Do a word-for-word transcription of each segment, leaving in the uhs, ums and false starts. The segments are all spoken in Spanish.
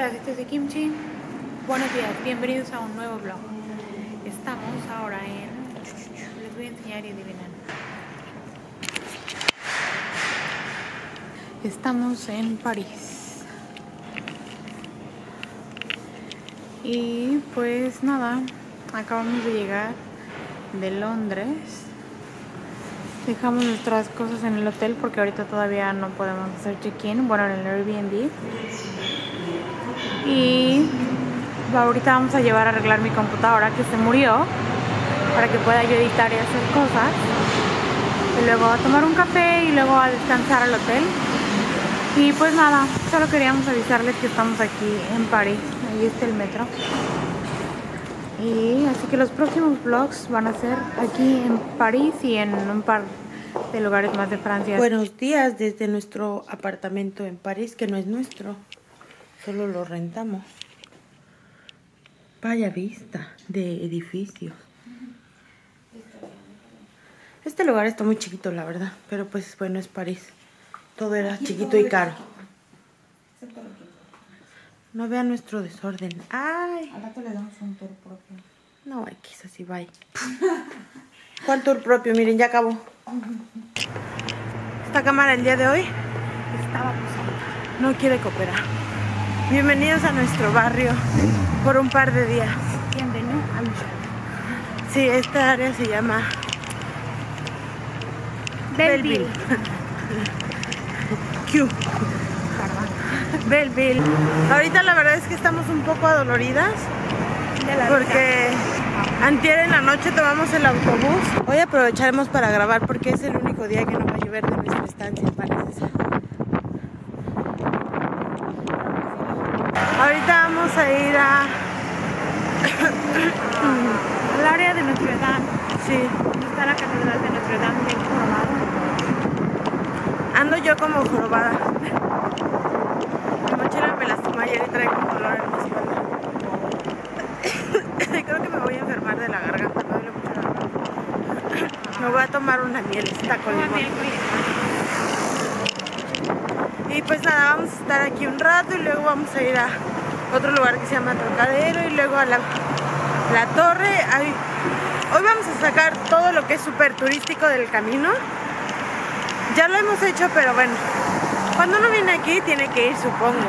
pedacitos de kimchi. Buenos días, bienvenidos a un nuevo vlog. Estamos ahora en... Les voy a enseñar y adivinan. Estamos en París. Y pues nada, acabamos de llegar de Londres. Dejamos nuestras cosas en el hotel porque ahorita todavía no podemos hacer check-in, bueno, en el Airbnb. Y ahorita vamos a llevar a arreglar mi computadora que se murió para que pueda yo editar y hacer cosas. Y luego a tomar un café y luego a descansar al hotel. Y pues nada, solo queríamos avisarles que estamos aquí en París. Ahí está el metro. Y así que los próximos vlogs van a ser aquí en París y en un par de lugares más de Francia. Buenos días desde nuestro apartamento en París, que no es nuestro, solo lo rentamos. Vaya vista de edificios. Este lugar está muy chiquito, la verdad, pero pues bueno, es París. Todo era chiquito y caro. No vean nuestro desorden. Ay. Al rato le damos un tour propio. No, X, así bye. ¿Cuál tour propio? Miren, ya acabó. Esta cámara el día de hoy Estaba posando. no quiere cooperar. Bienvenidos a nuestro barrio por un par de días. Bienvenido a mi Sí, esta área se llama Belleville. Q. Belleville. Ahorita la verdad es que estamos un poco adoloridas porque antier en la noche tomamos el autobús. Hoy aprovecharemos para grabar porque es el único día que no va a llover de nuestra estancia, parece. Ahorita vamos a ir a al área de Notre Dame. sí. Donde está la catedral de Notre Dame de jorobado. Ando yo como jorobada. Mi mochila me lastimó ayer y traigo un dolor en mi espalda. Creo que me voy a enfermar de la garganta, me duele mucho la garganta. Me voy a tomar una mielecita con limón. Y pues nada, vamos a estar aquí un rato y luego vamos a ir a otro lugar que se llama Trocadero y luego a la, la torre. Ay, hoy vamos a sacar todo lo que es súper turístico del camino. Ya lo hemos hecho, pero bueno, cuando uno viene aquí tiene que ir, supongo.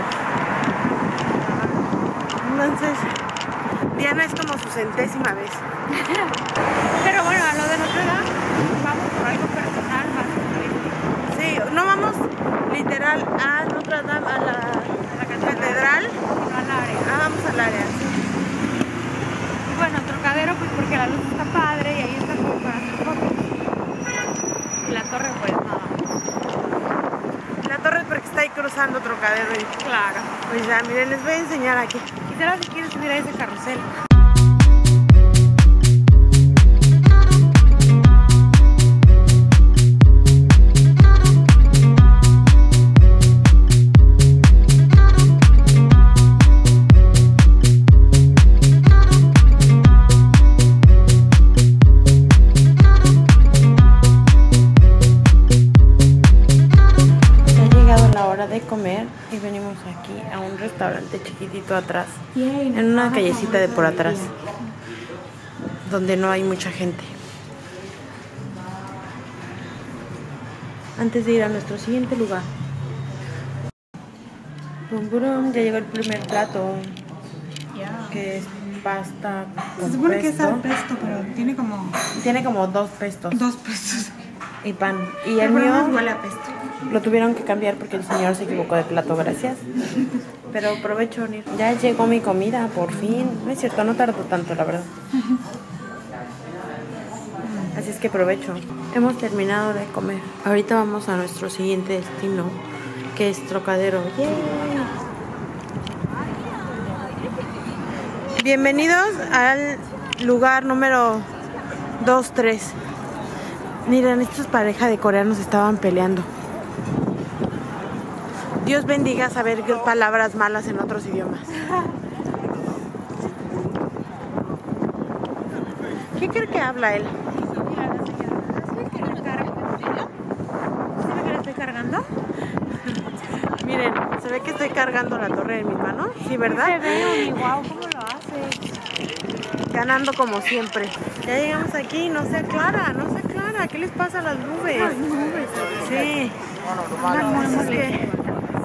Entonces, Diana es como su centésima vez. Pero bueno, a lo de Notre Dame vamos por algo personal más turístico. Sí, no vamos literal a Notre Dame, a la, a la catedral, No al área. ah, vamos al área. Sí. Y bueno, Trocadero pues porque la luz está padre y ahí está como para hacer fotos. Y la torre pues nada. La torre es porque está ahí cruzando Trocadero y Claro. pues ya, miren, les voy a enseñar aquí. Quisiera si quieres subir a ese carrusel. De comer y venimos aquí a un restaurante chiquitito atrás, en una callecita de por atrás donde no hay mucha gente, antes de ir a nuestro siguiente lugar. Bum, bum, ya llegó el primer plato, que es pasta con Se supone que es pesto. al pesto, pero tiene como Tiene como dos pestos dos pestos. y pan, y el Pero mío no huele a pesto. lo tuvieron que cambiar porque el señor se equivocó de plato, gracias. Pero aprovecho, Nir. Ya llegó mi comida, por fin. No es cierto, no tardó tanto, la verdad. Así es que aprovecho. Hemos terminado de comer. Ahorita vamos a nuestro siguiente destino, que es Trocadero. ¡Yay! Bienvenidos al lugar número dos tres. Miren, estos pareja de coreanos estaban peleando. Dios bendiga saber palabras malas en otros idiomas. ¿Qué cree que habla él? ¿Sí ve que la estoy cargando? Miren, Se ve que estoy cargando la torre en mi mano. Sí, ¿verdad? Se ve, wow, ¿cómo lo haces? Ganando como siempre. Ya llegamos aquí, no se aclara, no se aclara. ¿Qué les pasa a las nubes? Las nubes. Sí. Andan muy Es que molestas.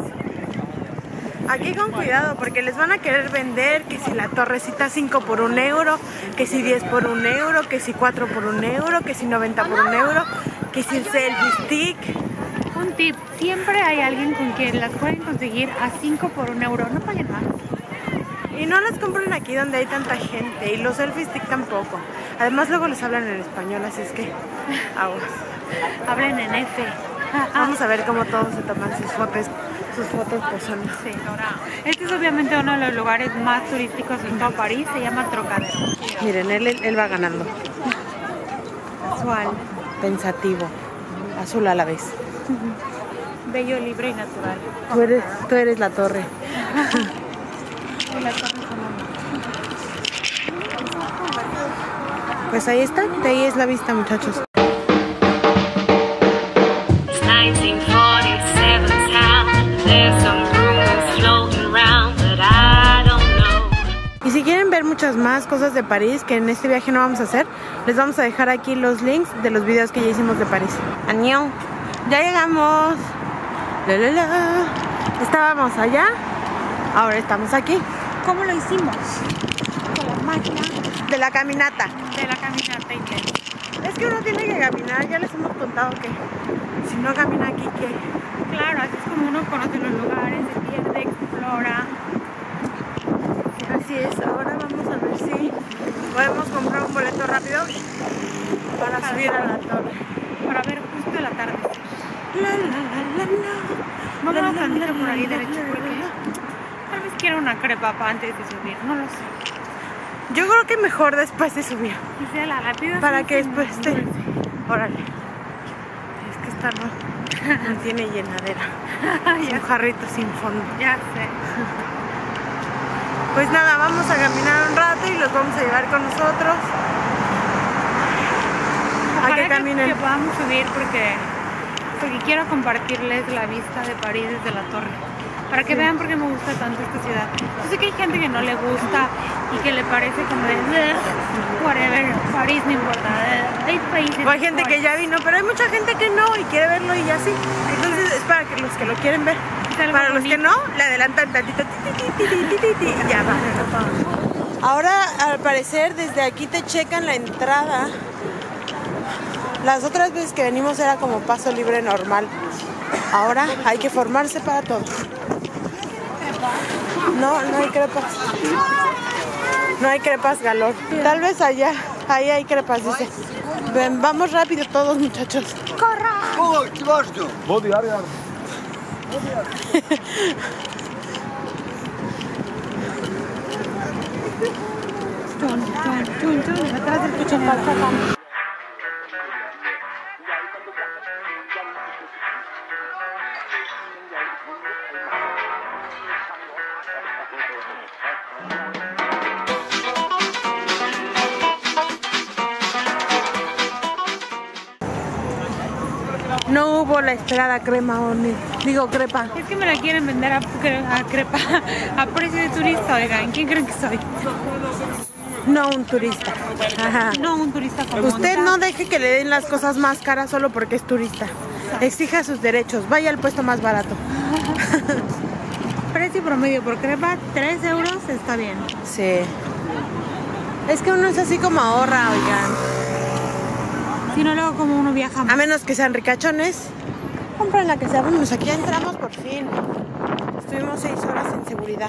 aquí con cuidado porque les van a querer vender que si la torrecita cinco por un euro, que si diez por un euro, que si cuatro por un euro, que si noventa por un euro, que si el selfie stick. Un tip, siempre hay alguien con quien las pueden conseguir a cinco por un euro, no paguen más. Y no las compren aquí donde hay tanta gente y los selfie stick tampoco. Además luego les hablan en español, así es que aguas. Hablen en F. Vamos a ver cómo todos se toman sus fotos, sus fotos posando. Sí. Este es obviamente uno de los lugares más turísticos en todo París, se llama Trocadero. Miren, él, él va ganando. Casual. Pensativo. Azul a la vez. Bello, libre y natural. Tú eres, tú eres la torre. Y la torre sonora. Pues ahí está, de ahí es la vista, muchachos. nineteen forty-seven town. There's some rumors floating around, but I don't know. Y si quieren ver muchas más cosas de París que en este viaje no vamos a hacer, les vamos a dejar aquí los links de los videos que ya hicimos de París. ¡Añón! Ya llegamos. La, la, la. Estábamos allá, ahora estamos aquí. ¿Cómo lo hicimos? Con la máquina De la caminata. de la caminata inglesa. Es que uno tiene que caminar, ya les hemos contado que si no camina aquí, ¿qué? Claro, así es como uno conoce los lugares, se pierde, explora. Así es, ahora vamos a ver si podemos comprar un boleto rápido para, para subir a la torre. Para ver justo el atardecer. La, la, la, la, la. Vamos La, a la, tantito la, por ahí la, derecho la, la, porque la. tal vez quiera una crepa pa antes de subir, no lo sé. Yo creo que mejor después de subir. Y sea la rápida. Para sí, que sí, después muy esté. dulce. Órale. Es que esta no, no tiene llenadera. Es Ya un jarrito sin fondo. Ya sé. Pues nada, vamos a caminar un rato y los vamos a llevar con nosotros. A Ojalá que caminen. que podamos subir porque, porque quiero compartirles la vista de París desde la torre. Para que Sí. vean por qué me gusta tanto esta ciudad. Yo sé que hay gente que no le gusta y que le parece como de "Ugh, whatever, París no importa. eh, Hay países. O hay gente que mejores". ya vino, pero hay mucha gente que no y quiere verlo y ya sí. Entonces es para que los que lo quieren ver. Es algo Para los que bonito. no, le adelantan tantito ti, ti, ti, ti, ti, ti, ti, y ya va. Ahora al parecer desde aquí te checan la entrada. Las otras veces que venimos era como paso libre normal. Ahora hay que formarse para todo. No, no hay crepas. No hay crepas, Galor. Tal vez allá, ahí hay crepas, dice. Ven, vamos rápido todos, muchachos. Chun, chun, chun, chun, atrás del coche. No hubo la esperada crema, o ni- digo crepa. Es que me la quieren vender a, cre- a crepa a precio de turista, oigan, ¿quién creen que soy? No un turista. Ajá. No un turista común. Usted no deje que le den las cosas más caras solo porque es turista. Exija sus derechos. Vaya al puesto más barato. Precio promedio por crepa, tres euros, está bien. Sí. Es que uno es así como ahorra, oigan. Si no, luego como uno viaja A más. menos que sean ricachones, compren la que sea. Vámonos, aquí entramos por fin. Estuvimos seis horas en seguridad.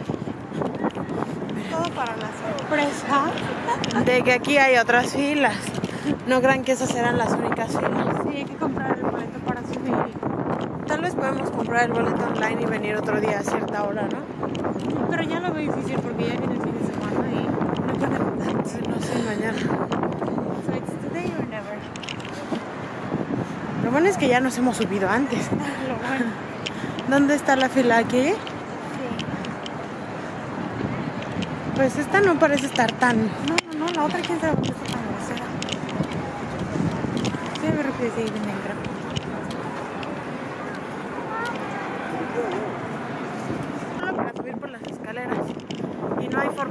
Todo para la sorpresa. De que aquí hay otras filas. No crean que esas serán las únicas filas. Sí, hay que comprar el boleto para subir. Tal vez podemos comprar el boleto online y venir otro día a cierta hora, ¿no? Pero ya lo veo difícil porque ya viene el fin de semana y no puedo. No sé, mañana. So it's today or never. Lo bueno es que ya nos hemos subido antes. Lo bueno. ¿Dónde está la fila aquí? Sí. Pues esta no parece estar tan... No, no, no, la otra quién sabe por qué está tan grosera. Sí, a ver que sí, negra.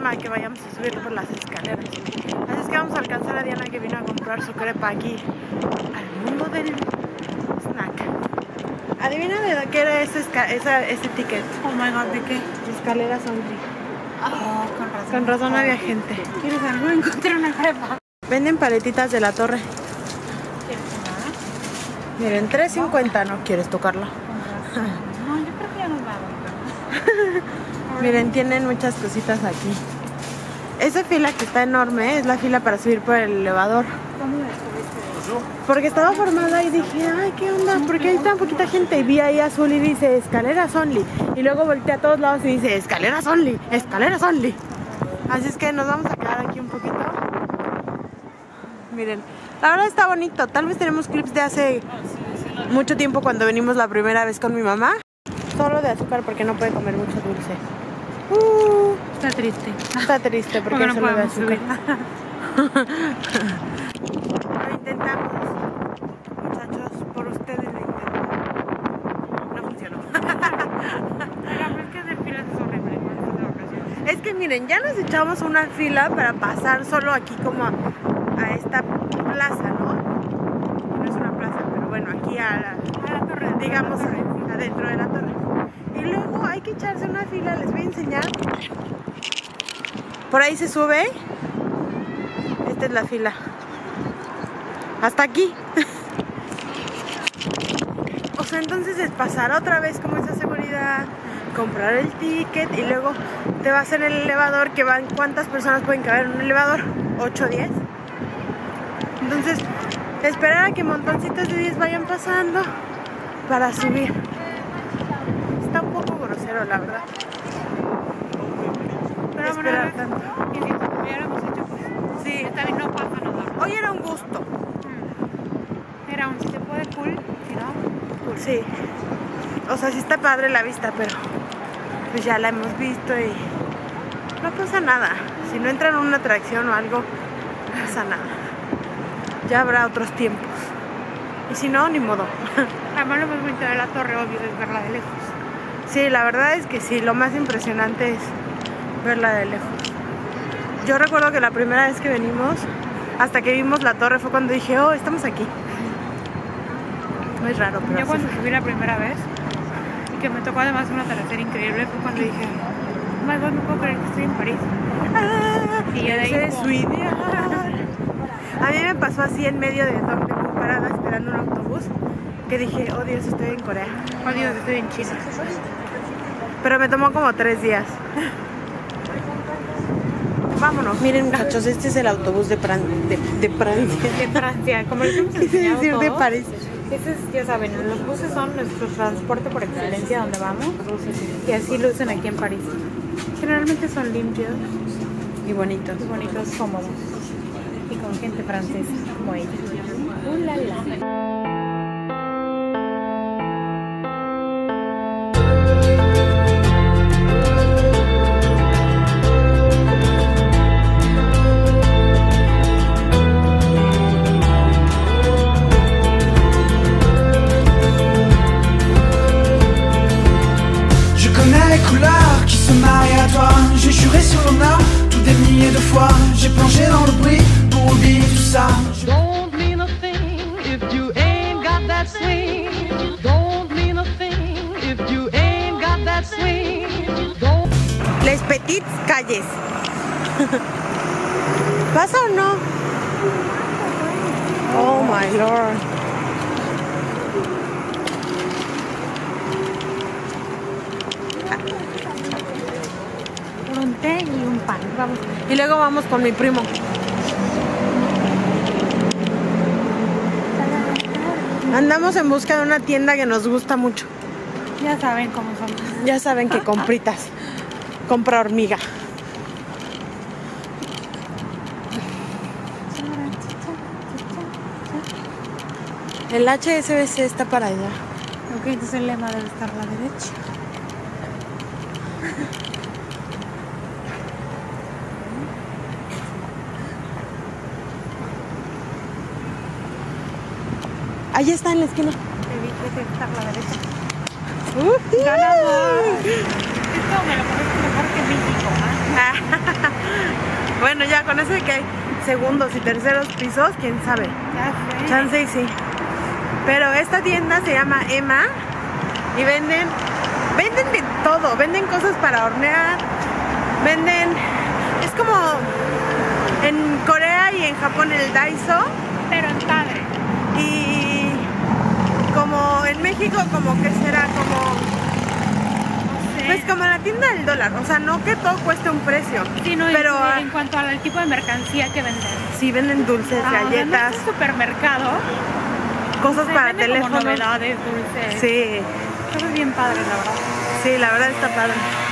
forma de que vayamos a subir por las escaleras. Así es que vamos a alcanzar a Diana, que vino a comprar su crepa aquí al mundo del snack. Adivina de qué era ese, esa, ese ticket. Oh my god, ¿de qué? Escaleras only. Oh, con razón. Con razón había gente. ¿Quieres algo? Encontré una crepa. Venden paletitas de la torre. ¿Quieres tomar? Miren, tres cincuenta, ¿no quieres tocarla? No, yo creo que ya nos vamos. Miren, tienen muchas cositas aquí. Esa fila que está enorme es la fila para subir por el elevador. ¿Cómo descubriste eso? Porque estaba formada y dije, ay, ¿qué onda? Porque hay tan poquita gente. Y vi ahí azul y dice, escaleras only. Y luego volteé a todos lados y dice, escaleras only, escaleras only. Así es que nos vamos a quedar aquí un poquito. Miren, la verdad está bonito. Tal vez tenemos clips de hace mucho tiempo cuando venimos la primera vez con mi mamá. Solo de azúcar porque no puede comer mucho dulce. Uh, Está triste. está triste porque, Porque no solo de podemos azúcar. subir. Lo intentamos, muchachos, por ustedes lo intentamos. No funcionó. Pero es que hacer filas es horrible en estas vacaciones. Es que miren, ya nos echamos una fila para pasar solo aquí como a, a esta plaza, ¿no? No es una plaza, pero bueno, aquí a la, A la torre. digamos, adentro de la torre. Y luego hay que echarse una fila, les voy a enseñar. Por ahí se sube. Esta es la fila. Hasta aquí. O sea, entonces es pasar otra vez como esa seguridad, comprar el ticket y luego te vas en el elevador, que van, ¿cuántas personas pueden caber en un elevador? ¿ocho o diez? Entonces, esperar a que montoncitos de diez vayan pasando para subir. Está un poco grosero, la verdad. Pero bueno, Esperar tanto. y si lo hubiéramos hecho, pues Sí, está bien, no pasa nada. hoy era un gusto. Era un si se puede cool, si no, cool. Sí. O sea, sí está padre la vista, pero pues ya la hemos visto y no pasa nada. Si no entran en una atracción o algo, no pasa nada. Ya habrá otros tiempos. Y si no, ni modo. Además lo más bonito de la torre, obvio, es verla de lejos. Sí, la verdad es que sí, lo más impresionante es verla de lejos. Yo recuerdo que la primera vez que venimos, hasta que vimos la torre, fue cuando dije, oh, estamos aquí. Muy raro, pero Yo así cuando fue. subí la primera vez y que me tocó además un atardecer increíble fue cuando dije, oh my god, no puedo creer que estoy en París. Ah, Y yo de ahí ese es como- su ideal. A mí me pasó así en medio de donde me parada esperando un autobús, que dije, oh Dios, estoy en Corea. Oh Dios, estoy en China. Pero me tomó como tres días. Vámonos. Miren, muchachos, este es el autobús de, Fran de, de Francia. De Francia, como les hemos Quise enseñado decir de todos, París. ese es, ya saben, los buses son nuestro transporte por excelencia donde vamos y así lo usan aquí en París. Generalmente son limpios, Y bonitos. y bonitos, cómodos y con gente francesa como ella. Uh, la, la. Je connais les couleurs qui se marient à toi. J'ai juré sur l'honneur tout des milliers de fois. J'ai plongé dans le bruit pour oublier tout ça. Don't mean a thing if you ain't got that swing. Don't mean a thing if you ain't got that swing. Don't Les Petites Calles. ¿Pasa o no? Oh my lord. Un té y un pan. Vamos. Y luego vamos con mi primo. Andamos en busca de una tienda que nos gusta mucho. Ya saben cómo son. Ya saben que compritas. Compra hormiga. El H S B C está para allá. Ok, entonces el lema debe estar a la derecha. Allá está en la esquina. Te dije que debe estar a la derecha. Uh, ¡Ganador! Esto me lo parece mejor que México, ¿ah? con eso de que hay segundos y terceros pisos, quién sabe. Ya sé. Chance y sí. Pero esta tienda se llama Emma y venden, venden de todo. Venden cosas para hornear, venden, es como en Corea y en Japón el Daiso. Pero en padre. Y como en México, como que será como, No sé. pues como la tienda del dólar. O sea, no que todo cueste un precio. Sí, no, pero en, ah, en cuanto al tipo de mercancía que venden. sí venden dulces, Ah, galletas, en un supermercado. cosas Se para venden como teléfonos. novedades, dulces. Sí, Todo bien padre, la verdad. sí, la verdad está padre.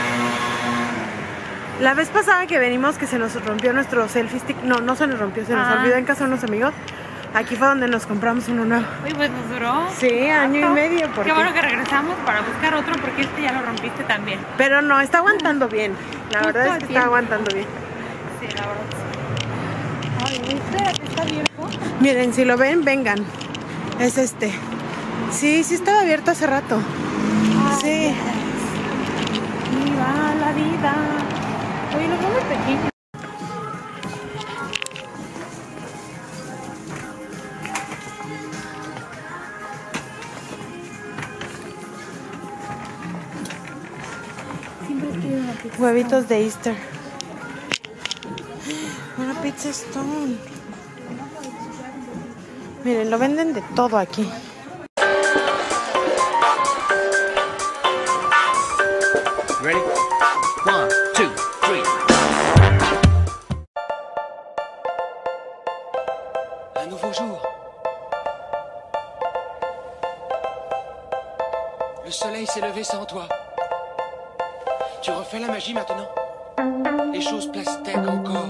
La vez pasada que venimos que se nos rompió nuestro selfie stick, no, no se nos rompió, se nos Ah. olvidó en casa de unos amigos. Aquí fue donde nos compramos uno nuevo. Uy, pues nos duró. Sí, año y harto. medio, porque- Qué bueno que regresamos para buscar otro porque este ya lo rompiste también. Pero no, está aguantando bien. La Justo verdad es al que está tiempo. aguantando bien. Sí, la verdad. Sí. Ay, espérate, ¿está abierto? Miren, si lo ven, vengan. Es este. Sí, sí estaba abierto hace rato. Sí. Viva la vida. Oye, los veo muy pequeños. Siempre he querido una pizza. Huevitos de Easter. Una pizza Stone. Miren, lo venden de todo aquí. Ready? One, two, three. Un nouveau jour. Le soleil s'est levé sans toi. Tu refais la magie maintenant. Les choses plastique encore.